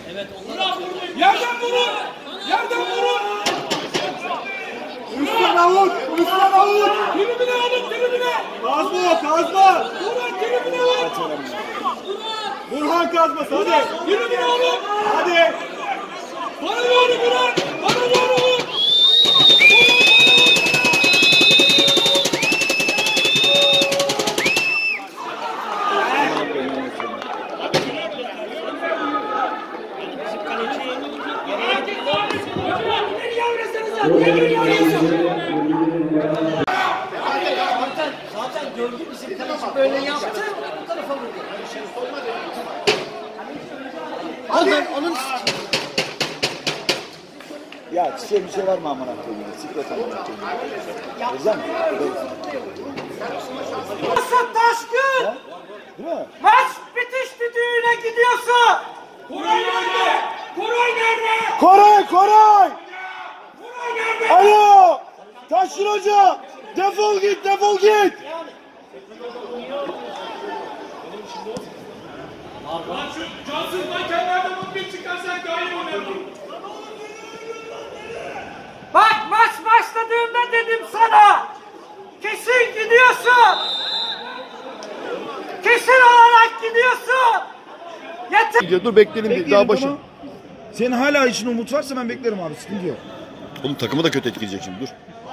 Evet, onlar yerden vurun! Yerden vurun! Üstten avut! Üstten avut! Tribüne alın, tribüne! Kazma! Kazma! Burhan tribüne alın! Burhan kazması hadi! Tribüne alın! Hadi! Bana doğru Burhan! Bana doğru vur! Zaten gördü bizim kaleci böyle yaptı, bu tarafa vurdu. Onun Ya çiçeğe bir şey verme aman akıllı. Siklet aman akıllı. Güzel mi? Taşkın! Değil mi? Maç bitiş düdüğüne gidiyorsun! Koray nerede? Koray nerede? Koray! Koray! Koray nerede? Alo! Taşkın Hoca! Defol git! Defol git! Lan şu Cansız mankenlerden 11 çıkarsan daha iyi oynarım. Bak maç başladığında dedim sana! Kesin gidiyorsun! Kesin olarak gidiyorsun! Yeter! Dur bekleyelim bir daha başı. Senin hala için umut varsa ben beklerim abi. Sıkıntı yok. Oğlum takımı da kötü etkileyecek şimdi dur.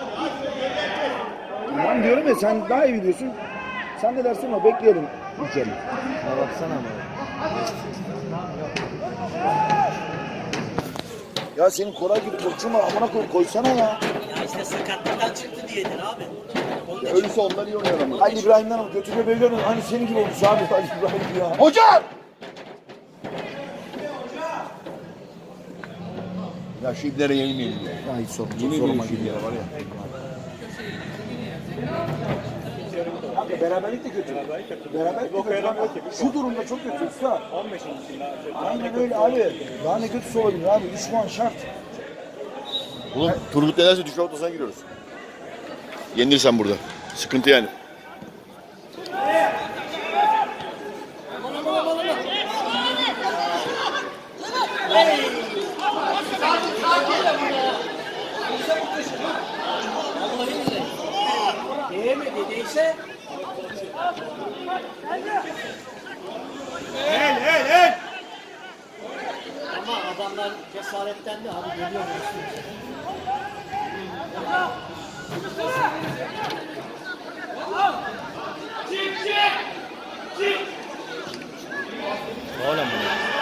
Ben diyorum ya sen daha iyi biliyorsun. Sen ne dersin o bekleyelim. İçelim. Ya baksana ama. Ya senin Koray gibi koçum var. Amına koysana ya. ya işte sakatlıktan çıktı diyedin abi. Öyleyse onlar iyi oynuyor ama. Ali İbrahim'den ama götürüyor böyle görüyorsun. Hani senin gibi olmuş abi Ali İbrahim ya. Hocam! Ya şu iblere yenilmeyelim ya. Ya hiç sorma. Çok sorma gibi ya var ya. Kanka beraberlik de kötü. Beraberlik de kötü. Şu durumda çok kötü usta. 15. Aynen öyle abi. Daha ne kötüsü olabilir abi. 3 puan şart. Oğlum Turgut nelerse düşme ortasına giriyoruz. Yenilirsen burada. Sıkıntı yani. Değemedi değse. El. Ama adamlar cesaretlendi abi, geliyor üstümüze. Hala mı?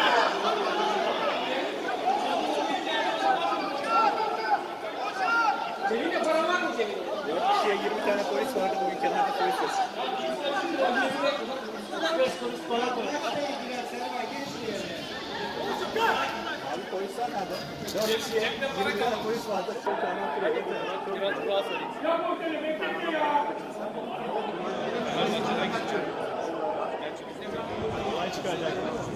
Cebinde para var mı cebinde? 4 kişiye 20 tane polis vardı, bugün kenarda polis yok. 5 kuruş para koy. Abi polisler nerede? 4 kişiye 20 tane polis vardı. Bir tane oturuyor. Ya bu oteli bekletin ya. Olay çıkacak.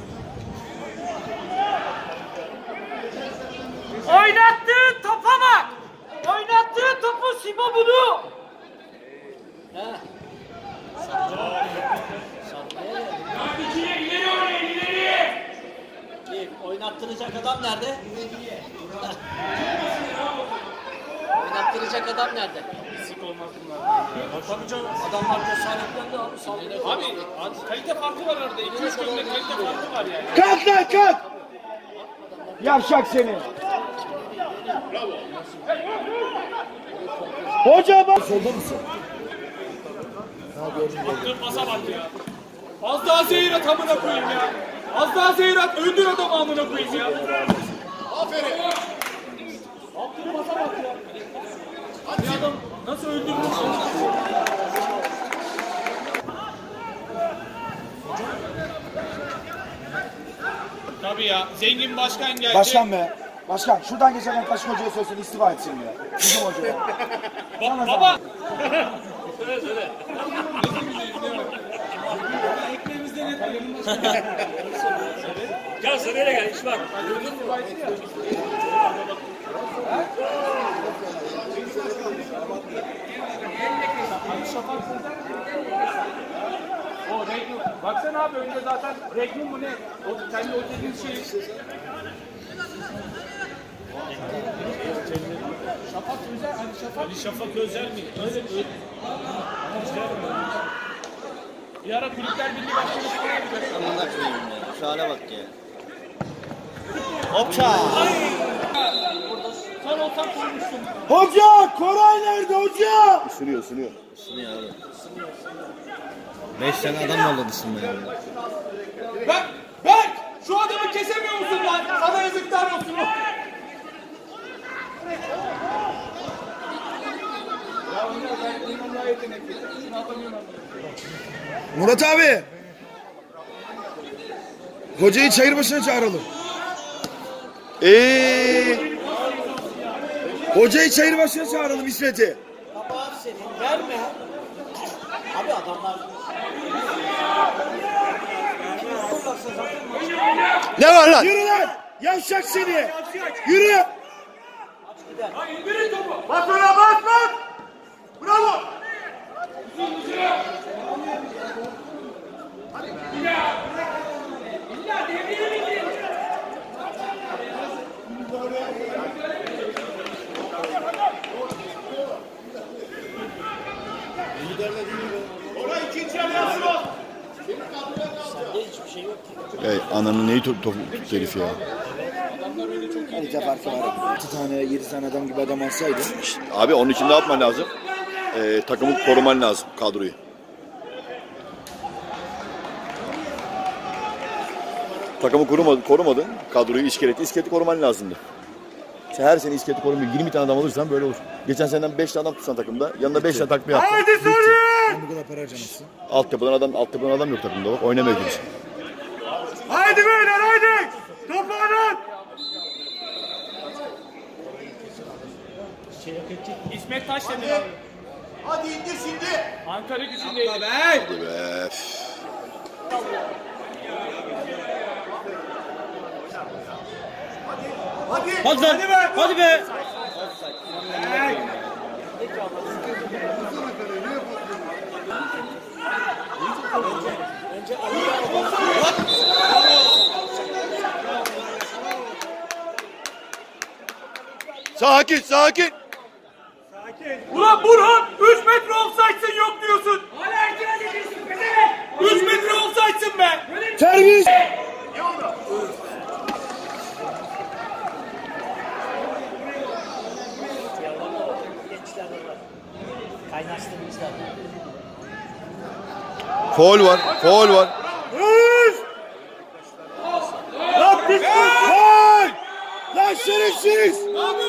Oynattığın topa bak! Oynattığın topu Simo bunu! İkiye ileri oynayın, ileri. Oynattıracak adam nerede? Oynattıracak adam nerede? Pislik olmaz bunlar. Tabii canım, adamlar cesaretlendi abi. Sallıyor. Abi kalite farkı var arada. 2-3 günde kalite farkı var yani. Kalk lan kalk! Yavşak seni. Hoca bak. Solda mısın? Attığın pasa bak ya. Az daha zehir at amına koyayım ya. Az daha zehir at, öldür adamı amına koyayım ya. Aferin. Attığın pasa bak ya. Bir adam nasıl öldürmüş? Tabii ya, zengin başkan geldi. Başkan be. Başkan şuradan geçerken Taşkın Hoca'ya söylesin istifa etsin ya. Bizim hoca. Baba. Gel sıraya gel, iş var. O Regnum. Baksana abi önce zaten Regnum mu ne? O kendi o dediğin şey. Şafak Özel mi? Öyle. Bir ara Kulüpler Birliği Başkanı falan yapacak. Amına koyayım ya. Şu hale bak ya. Hopça. Sen olsan koymuşsun. Hoca! Koray nerede hoca? Isınıyor. Isınıyor abi. 5 tane adam yolladı ısınmaya. Berk! Şu adamı kesemiyor musun lan? Sana yazıklar olsun. Murat abi. Hocayı çayır başına çağıralım. Hocayı çayır başına çağıralım İsmet'i. Kabahat senin. Verme. Abi adamlar. Ne var lan? Yürü lan. Yavşak seni. Yürü. Bas ona bas! Bravo! Ananın neyi tuttu herif ya. Kalite farkı var. 6 tane 7 tane adam gibi adam alsaydın. Abi onun için ne yapman lazım? Takımı koruman lazım, kadroyu. Takımı korumadın, kadroyu iskeleti koruman lazımdı. Sen her sene iskeleti korumuyor. 20 tane adam alırsan böyle olur. Geçen seneden 5 tane adam tutsan takımda, yanında 5 tane takviye yaptın. Hadi Sarı! Bu kadar para harcamışsın. Altyapıdan adam yok takımda bak, oynamıyor kimse. Haydi beyler haydi! Topu alın! İsmet Taşdemir abi. Hadi indir şimdi. Ankara Gücü'ndeydi. Hadi be. Hadi be. Sakin. Ulan Burhan 3 metre offside'sın yok diyorsun. Hala itiraz ediyorsun be. 3 metre offside'sın be. Servis. Kaynaştırmışlar. Faul var. Lan pis gol! Lan şerefsiz!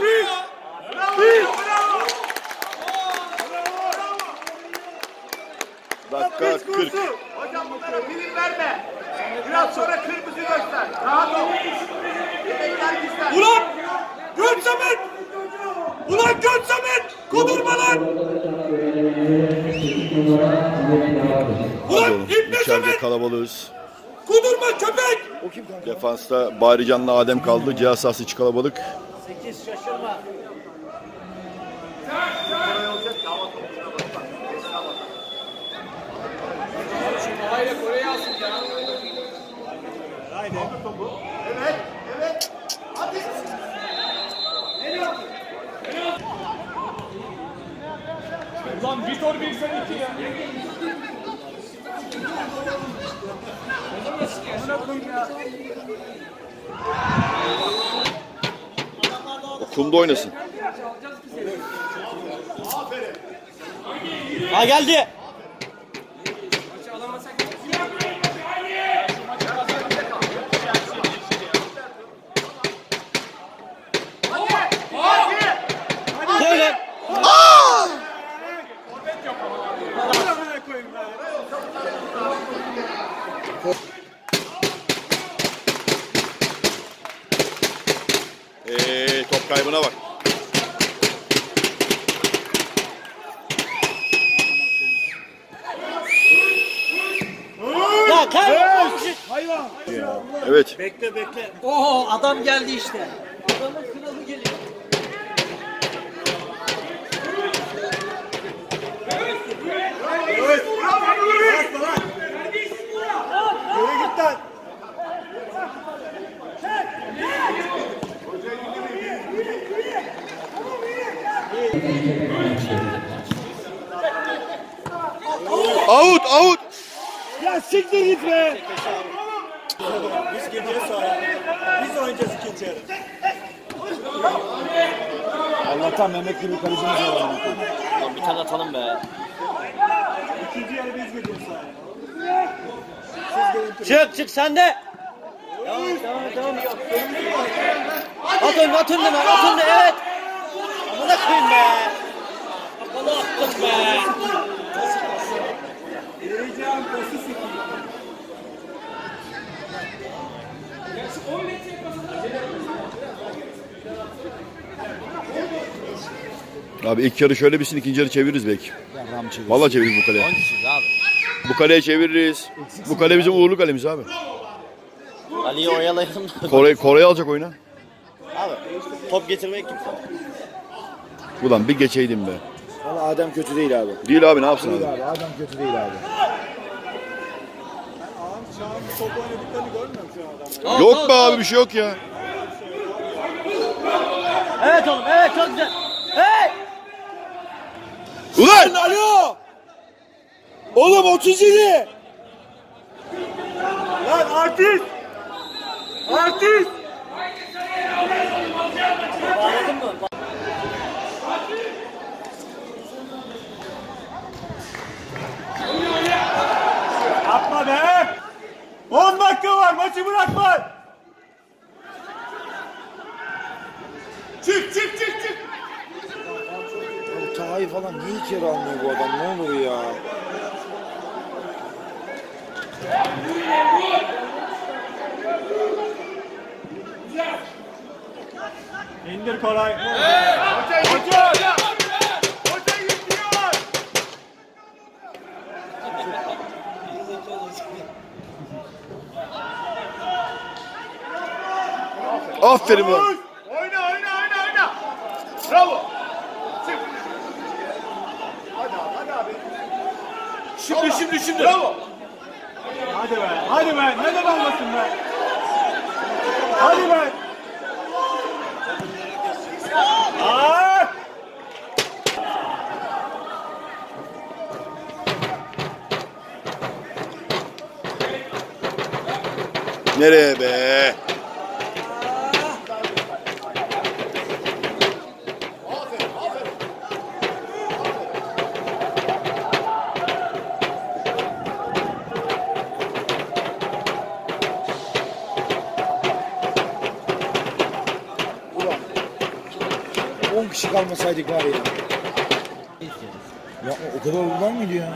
Dakika 40. Hocam bunlara prim verme. Biraz sonra kırmızı göster. Rahat ol. Yemekler bizden. Ulan Göt Samet. Ulan Göt Samet. Kudurma lan. Ulan Oğlum, İbne içeride Samet. kalabalığız. Kudurma köpek. Defansta Barican'la Adem kaldı. Cihaz sahası içi kalabalık. 8 şaşırma. Hayır Kore'yi alsın ya. Evet. Hadi. Ulan Vitor 1 sen 2 ya. Kumda oynasın. Ha geldi. Böyle. Top kaybına bak. Ya kaybol. Evet. Bekle. Oo adam geldi işte. Adamın kralı geliyor. Out, out. Ya siktir git be. Biz gireceğiz sahaya. Biz oynayacağız ikinci yarı. Allah'tan Mehmet gibi kalecimiz var. Lan bir tane atalım be. İkinci yarı biz gireceğiz sahaya. Çık sen de. Devam. At önüne at önüne evet. Amına koyayım be. Kapalı attım be. Vereceğim pası sikeyim. Abi ilk yarı şöyle bitsin, ikinci yarı çeviririz belki. Vallahi çeviririz bu kaleye. Bu kaleye çeviririz. Bu kale bizim uğurlu kalemiz abi. Ali'yi oyalayalım. Kore'yi alacak oyuna. Abi top getirmek kimse. Ulan bir geçeydim be. Valla Adem kötü değil abi. Değil abi, ne yapsın Değil adam? abi. Adem kötü değil abi. Ağam şu an top oynadıklarını görmüyorum şu an adamlar. Yok be abi, bir şey yok ya. Evet oğlum evet çok güzel. Hey! Ulan! Alo! Oğlum 37! Lan artist! Artist! Bağladın mı? Yapma be! 10 dakika var, maçı bırakma! Çık! Bu Taha'yı falan niye iki kere almıyor bu adam? Ne olur ya? İndir Koray. Hoca! Hoca yıkıyor! Aferin lan. Oyna! Bravo! Çık! Hadi abi. Şimdi. Bravo! Hadi be, neden olmasın be? Hadi be! Aa! Nereye be? Ulan 10 kişi kalmasaydık var ya. Ya o kadar oldular mıydı ya?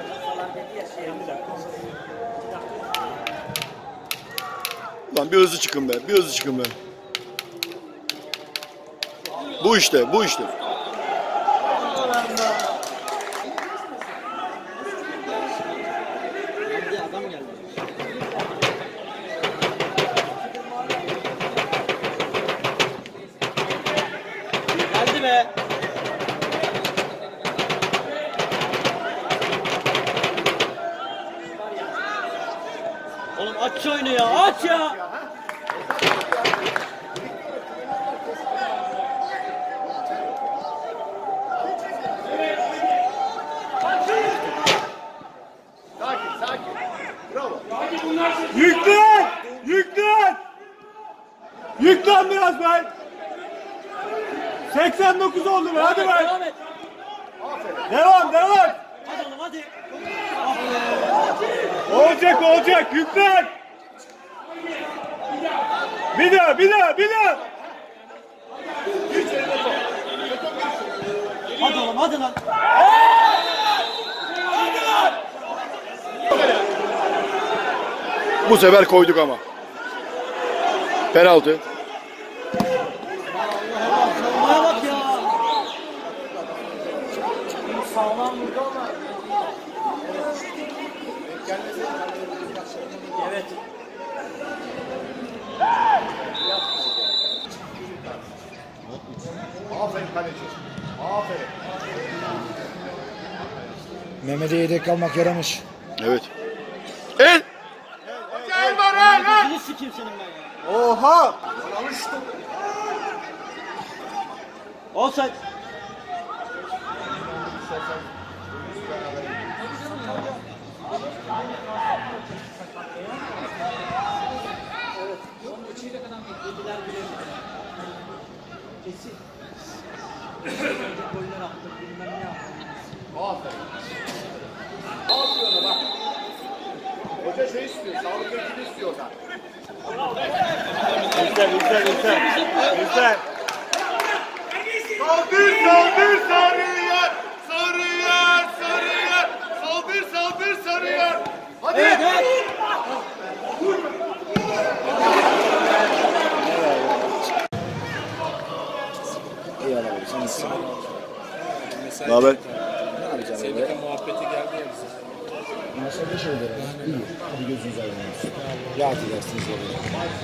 Lan bir hızlı çıkın be. Bu işte. Adam geldi. Geldi be. Oğlum aç şu oyunu ya, aç ya. Sakin. Bravo. Yüklen biraz be! 89 oldu be, hadi be! Devam et. Devam! Hadi oğlum hadi. Olacak, yüklen! Bir daha! Hadi oğlum hadi lan. Bu sefer koyduk ama. Penaltı. Savunmaya bak ya. Sağlam vurdu ama. Evet. Aferin kaleci. Aferin. Mehmet'e yedek kalmak yaramış. Evet. El! El var el! Gözünü sikeyim senin ben ya. Oha! Offside. Hoca şey istiyor, sağlık ekibi istiyor oradan. Güzel. Saldır, saldır, Sarıyer! Sarıyer, Sarıyer! Saldır, saldır, Sarıyer! Hadi! Eyvallah abi. Sen nasılsın? Ne haber? Sevdika muhabbeti geldi ya bize. Maşallah şeyler. İyi. Hadi gözünüz aydın olsun. Rahat edersiniz oraya.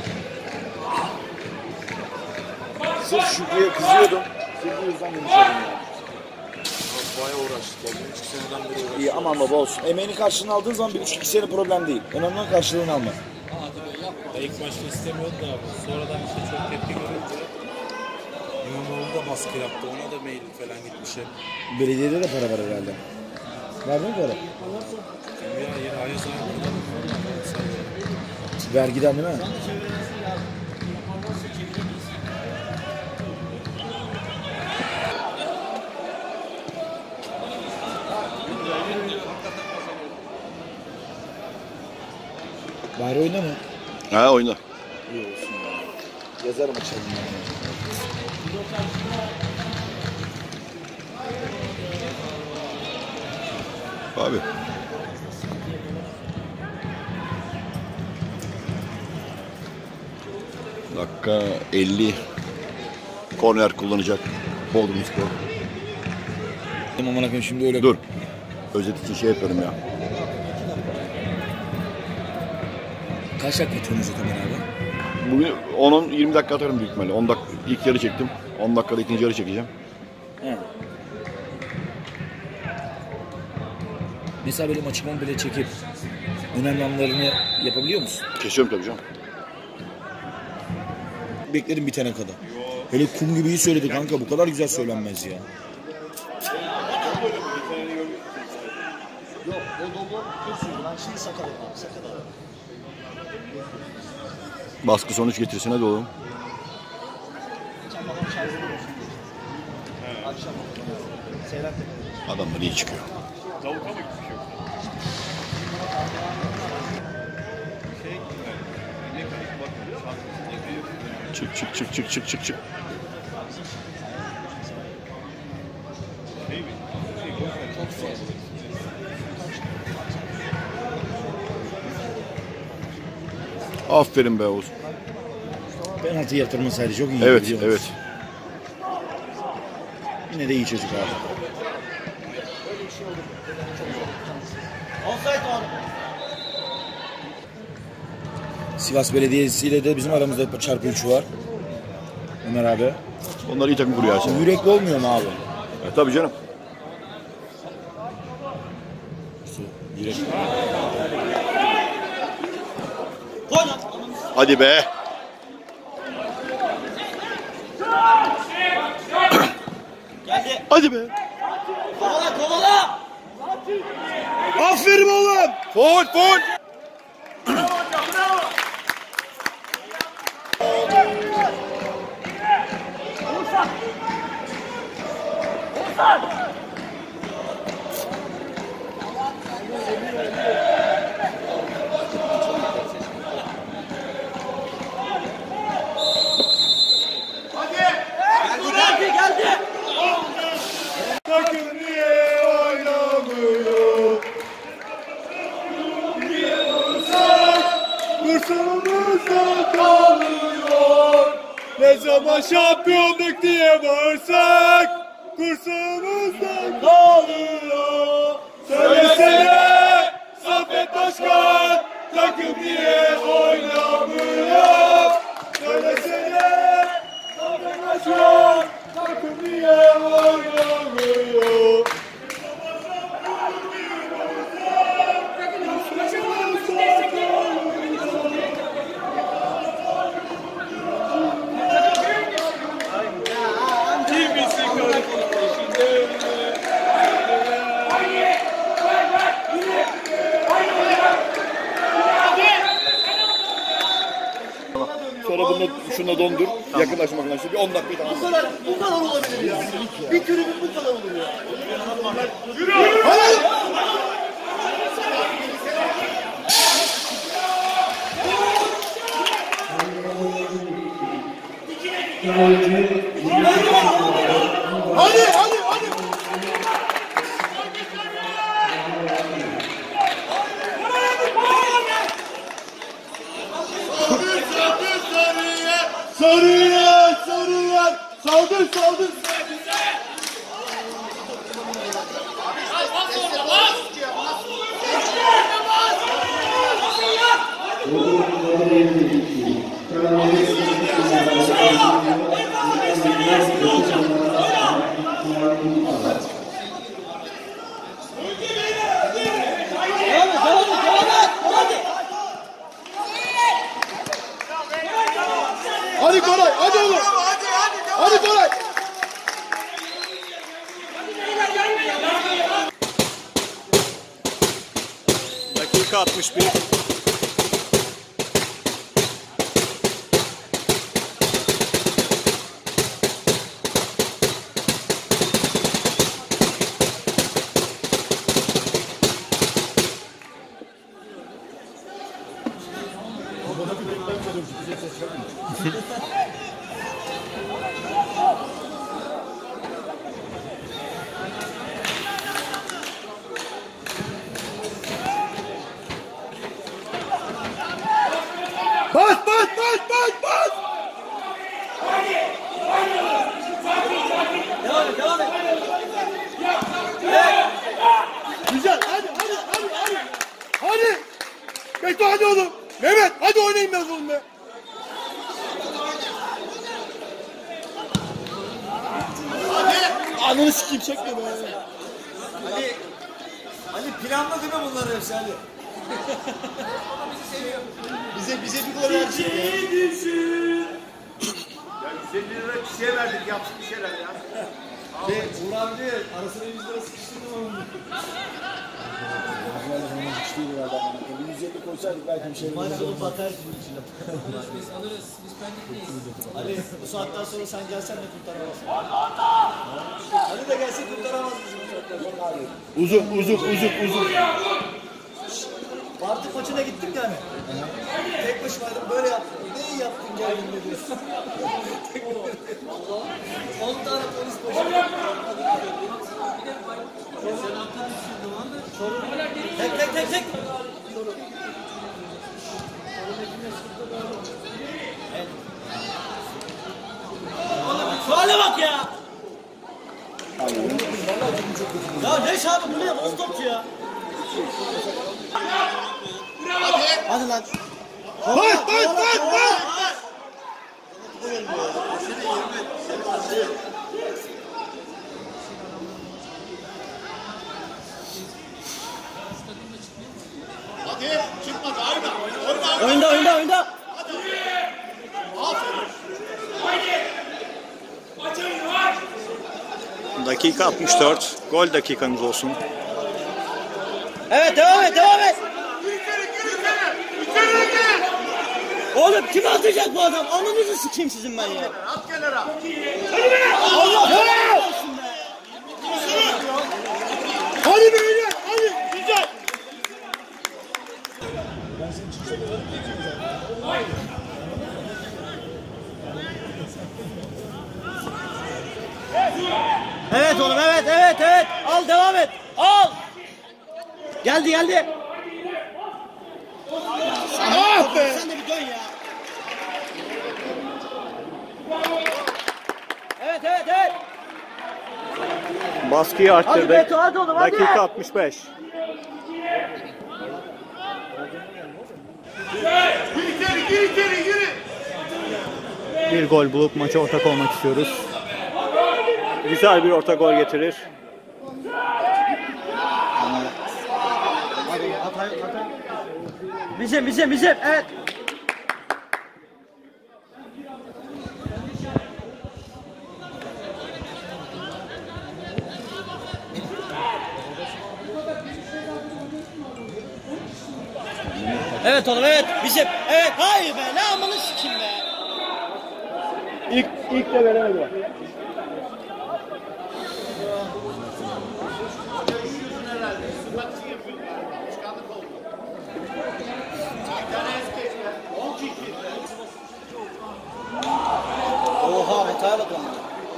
Sırf Şükrü'ye kızıyordum. Sırf bu yüzden yumuşadım yani. Bayağı uğraştık. 1,5 seneden beri uğraştık. İyi aman baba olsun. Emeğini karşılığını aldığın zaman 1,5-2 sene problem değil. Önemli olan karşılığını almak. İlk başta istemiyordu da abi. Sonradan işte çok tepki görünce İmamoğlu da baskı yaptı. Ona da mail falan gitmiş hep. Belediyede de para var herhalde. Var mı para? Ya yine Ayaz abi. Vergiden değil mi? Bari oyna mı? Ha oyna. İyi olsun ya. Yazarım açalım. Abi. Dakika 50. Korner kullanacak. Bodrum Spor. Aman akım şimdi öyle. Dur. Özet için şey yapıyorum ya. Kaç dakika atıyorsunuz zaten beraber? Bugün 10-20 dakika atarım büyük ihtimalle. 10 dakika ilk yarı çektim. 10 dakikada ikinci yarı çekeceğim. He. Mesela böyle maçımı bile çekip önemli anlarını yapabiliyor musun? Kesiyorum tabii canım. Beklerim bitene kadar. Hele kum gibi iyi söyledi kanka, bu kadar güzel söylenmez ya. Yok, o dobro kursuydu lan, şimdi sakalı abi, sakalı. Baskı sonuç getirsin hadi oğlum. Adamlar iyi çıkıyor. Çık çık çık çık çık çık çık. Aferin be Oğuz. Penaltı yatırmasaydı çok iyi. Evet, evet. Yine de iyi çocuk abi. Sivas Belediyesi ile de bizim aramızda çarpı 3 var. Ömer abi. Onlar iyi takım kuruyor Ersin. Yürekli olmuyor mu abi? Tabii canım. Yürekli. Hadi be. Hadi be. Kovala kovala. Aferin oğlum. Foul, foul. Geldi. Takım niye oynamıyor? Kursumuzda kalıyor. Ne zaman şampiyonluk diye bağırsak kursumuzda kalıyor. Söylesene Saffet Başkan, takım niye oynamıyor? Söylesene Saffet Başkan, takım niye oynamıyor? Yanına dondur. Yakınlaşmak için bir 10 dakika tamam. Bu kadar olabilir ya. Bir tribün bu kadar olur ya. Hadi. Sarıyer. Saldır. Hadi Koray, hadi oğlum. Hadi Koray. Dakika 61. Bas. Devam et. Güzel. Hadi. Beto hadi oğlum. Mehmet hadi oynayın biraz oğlum be. Ananı sikeyim çekme be. Hadi planladı mı bunları hepsi hadi. bize bir gol verecek ya. Ya 150 lira kişiye verdik yapsın bir şeyler ya. Uğur abi de arasına 100 lira sıkıştırdım onu. Bir 150 koysaydık belki bir şey olurdu. Maç olup batarsın içine. Biz alırız. Biz pendik neyiz? Ali bu saatten sonra sen gelsen de kurtaramazsın. Ali de gelse kurtaramaz bizi bu saatten sonra abi. Uzun. Parti maçına gittik yani. Tek başımaydım böyle yaptım. Ne iyi yaptın geldin de diyorsun. 10 tane polis başına. Tek. Şu hale bak ya. Ya ne şahı bu ne? Boz topçu ya. Hadi lan. Bas. Hadi çıkmadı aynen. Oyunda. Dakika 64. Gol dakikamız olsun. Evet devam et. Gir içeri. Oğlum kim atacak bu adam? Anınızı sikeyim sizin ben ya. At kenara. Allah helal olsun be. Hadi beyler hadi güzel. Evet oğlum evet. Al devam et. Al. Geldi. Ah be. Sen de bir dön ya. Evet. Baskıyı Hadi arttırdık. Beto hadi oğlum hadi. Dakika 65. Gir içeri. Bir gol bulup maça ortak olmak istiyoruz. Güzel bir orta gol getirir. Bizim evet. Evet oğlum evet bizim. Evet hayır be ne amanı sikeyim be. İlk de veremedi. Oha hataya bak lan.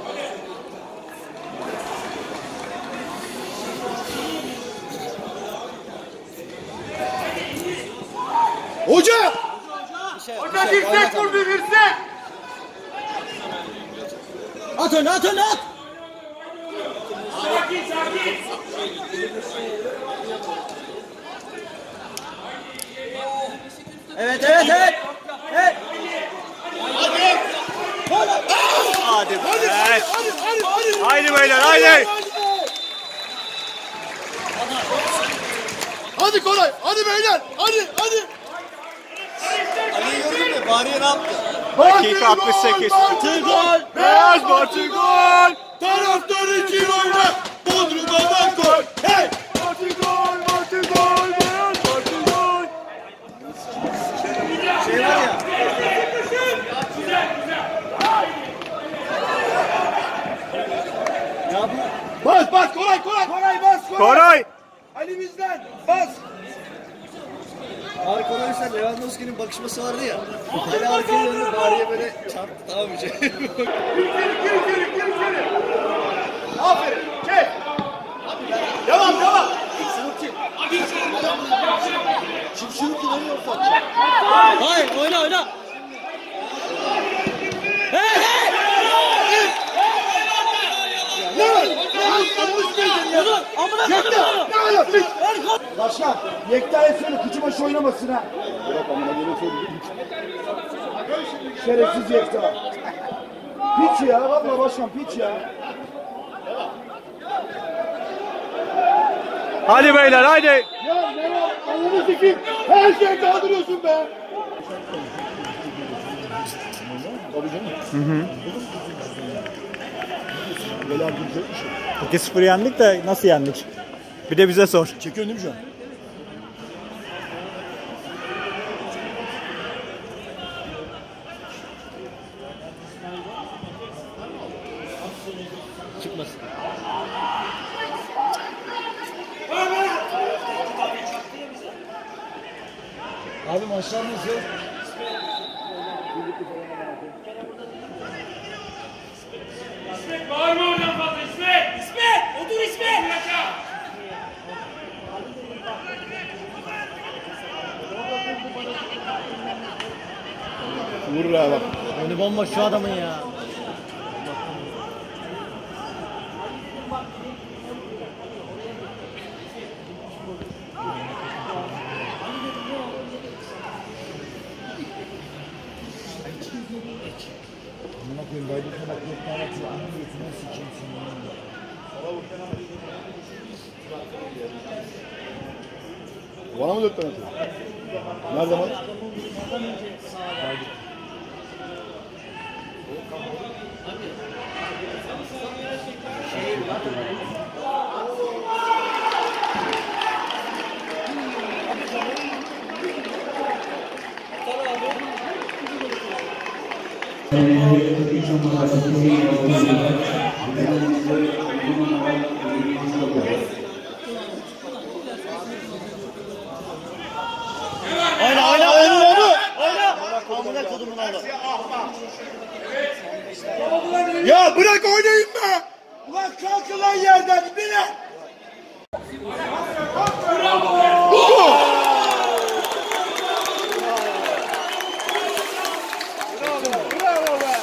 Hoca! Hoca dirsek vurdu dirsek. At önüne at önüne at. Sakin sakin. Evet evet evet. Evet. Hadi be. Haydi beyler haydi. Hadi Koray, hadi beyler, hadi. Ali'yi gördün mü? Bariye ne yaptı? Dakika 68. Atı gol. Beyaz Batı gol! Taraftar için oyna! Bodrum'dan gol! Hey! Batı gol! Beyaz Batı gol! Şey var ya. Ne yapıyor? Bas Koray bas! Koray. Ali bizden, bas! Harika olursa Lewandowski'nin bakışması vardı ya. Ali arkaya döndü Bariye böyle çarptı tamam mı? Gir içeri. Aferin. Çek. Devam. Şimdi şunu kullanıyor ufak. Hayır oyna. Hey! Başkan, Yekta'ya söyle kıçıbaşı oynamasın ha. Bırak amına gelin söyleyeyim. Şerefsiz Yekta. Piç ya, valla başkan piç ya. Hadi beyler haydi. Ya ne var? Ananı sikeyim. Her şeyi kaldırıyorsun be. Tabii canım. Böyle bir şey. 2-0 yendik de nasıl yendik? Bir de bize sor. Çekiyorsun değil mi şu an? Çıkmasın. Abi maçlar nasıl? Bağırma oradan fazla İsmet. Otur İsmet. Vurur ha bak. Önü bomboş şu adamın ya. Amına koyayım baydırsa bak yok tane atıyor. Amına götüne sikeyim seni. Bana mı 4 tane atıyor? Nerede maç? Amına kodumun oğlu. Ya bırak oynayayım be! Ulan kalkın lan yerden bile! Bravo be!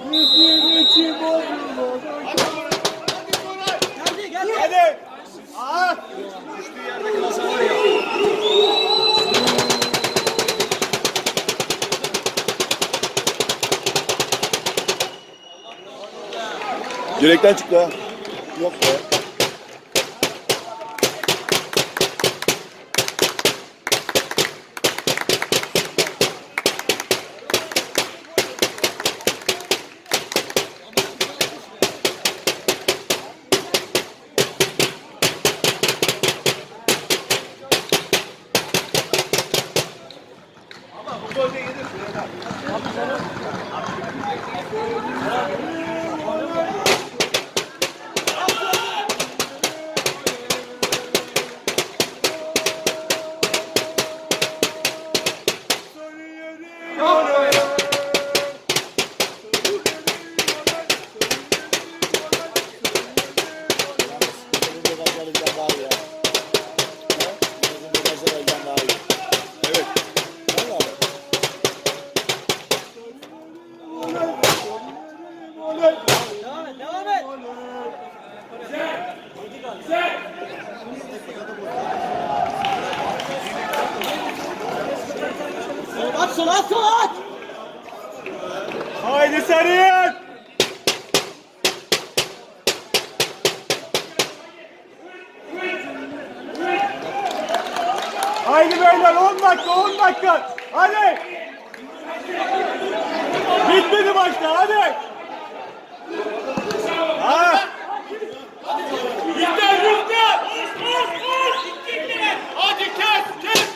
Bizim için Bodrum'a. Hadi. Düştüğü yerde klasa var ya. Direkten çıktı ha. Yok be. Haydi Sarıyer. Haydi beyler 10 dakika 10 dakika. Hadi. Bitmedi maçta hadi. Ha. Bitti bitti. Hadi kes.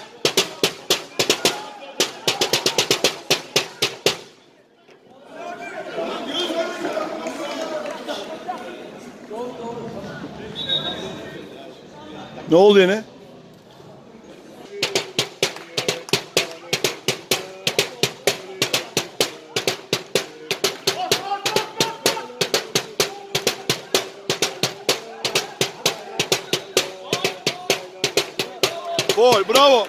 Ne oldu yine? Gol, bravo.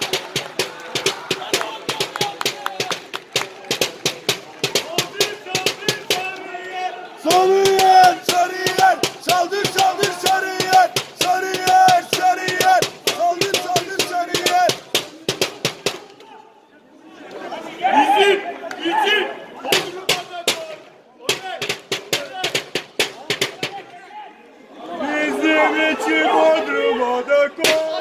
Sarıyer, Sarıyer, saldır saldır Sarıyer, Sarıyer, Sarıyer, saldır saldır Sarıyer. Bizim. Bizim için Bodrum'a da koy.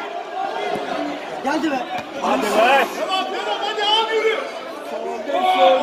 Geldi be. Hadi be. Tamam hadi abi yürü.